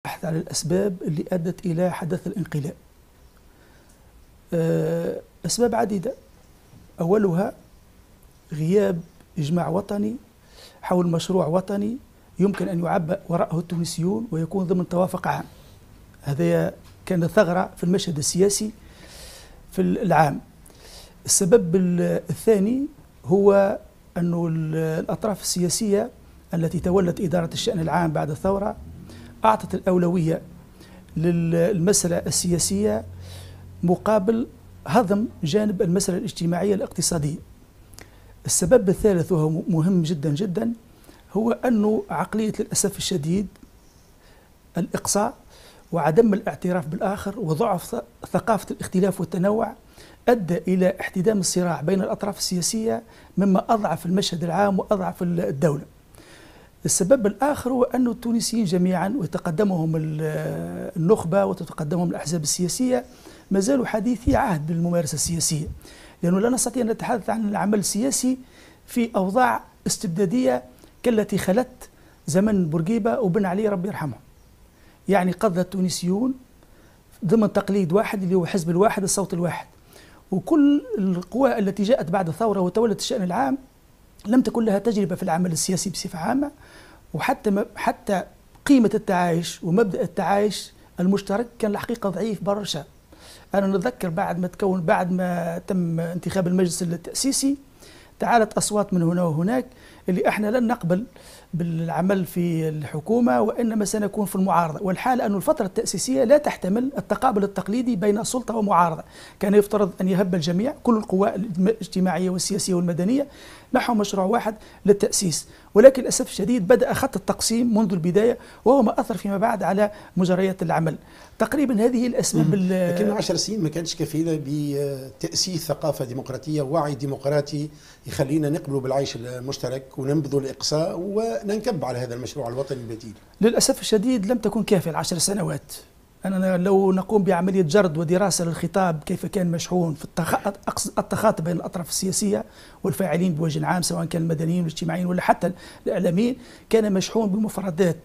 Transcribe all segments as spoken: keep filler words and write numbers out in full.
البحث على الأسباب اللي أدت إلى حدث الانقلاب. أسباب عديدة، أولها غياب إجماع وطني حول مشروع وطني يمكن أن يعبأ وراءه التونسيون ويكون ضمن توافق عام. هذا كان ثغرة في المشهد السياسي في العام. السبب الثاني هو أن الأطراف السياسية التي تولت إدارة الشأن العام بعد الثورة أعطت الأولوية للمسألة السياسية مقابل هضم جانب المسألة الاجتماعية الاقتصادية. السبب الثالث وهو مهم جدا جدا هو أن عقلية للأسف الشديد الإقصاء وعدم الاعتراف بالآخر وضعف ثقافة الاختلاف والتنوع أدى إلى احتدام الصراع بين الأطراف السياسية مما أضعف المشهد العام وأضعف الدولة. السبب الآخر هو أن التونسيين جميعا وتقدمهم النخبة وتتقدمهم الأحزاب السياسية ما زالوا حديثي عهد بالممارسة السياسية، لأنه لا نستطيع أن نتحدث عن العمل السياسي في أوضاع استبدادية كالتي خلت زمن بورقيبة وبن علي ربي يرحمه. يعني قضى التونسيون ضمن تقليد واحد اللي هو حزب الواحد الصوت الواحد، وكل القوى التي جاءت بعد الثورة وتولت الشأن العام لم تكن لها تجربة في العمل السياسي بصفة عامة، وحتى حتى قيمة التعايش ومبدأ التعايش المشترك كان الحقيقة ضعيف برشا. أنا نتذكر بعد ما تكون بعد ما تم انتخاب المجلس التأسيسي تعالت أصوات من هنا وهناك اللي احنا لن نقبل بالعمل في الحكومة وإنما سنكون في المعارضة، والحال أن الفترة التأسيسية لا تحتمل التقابل التقليدي بين سلطة ومعارضة. كان يفترض أن يهب الجميع كل القوى الاجتماعية والسياسية والمدنية نحو مشروع واحد للتأسيس، ولكن للأسف الشديد بدأ خط التقسيم منذ البداية وهو ما أثر فيما بعد على مجريات العمل. تقريبا هذه الأسباب. لكن عشر سنين ما كانتش كفيلة بتأسيس ثقافة ديمقراطية ووعي ديمقراطي يخلينا نقبلوا بالعيش المشترك وننبذوا الإقصاء وننكب على هذا المشروع الوطني البديل. للأسف الشديد لم تكن كافية العشر سنوات. أننا لو نقوم بعملية جرد ودراسة للخطاب كيف كان مشحون في التخاطب بين الأطراف السياسية والفاعلين بوجه عام سواء كان المدنيين والاجتماعيين ولا حتى الإعلاميين، كان مشحون بمفردات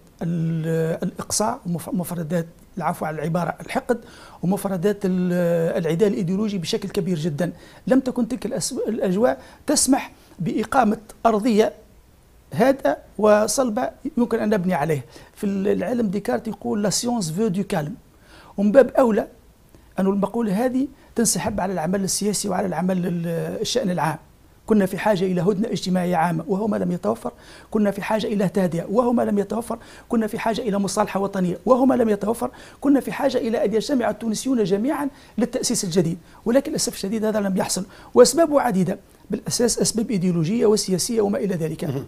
الإقصاء ومفردات العفو على العبارة الحقد ومفردات العداء الإيديولوجي بشكل كبير جدا. لم تكن تلك الأجواء تسمح بإقامة أرضية هادئة وصلبة يمكن أن نبني عليه. في العلم ديكارت يقول لا سيونس فو دو كالم، ومن باب أولى أن المقولة هذه تنسحب على العمل السياسي وعلى العمل الشأن العام. كنا في حاجة إلى هدنة اجتماعية عامة وهو ما لم يتوفر، كنا في حاجة إلى تهدئة وهو ما لم يتوفر، كنا في حاجة إلى مصالحة وطنية وهو ما لم يتوفر، كنا في حاجة إلى أن يجتمع التونسيون جميعا للتأسيس الجديد، ولكن للأسف الشديد هذا لم يحصل، وأسبابه عديدة بالأساس أسباب إيديولوجية وسياسية وما إلى ذلك.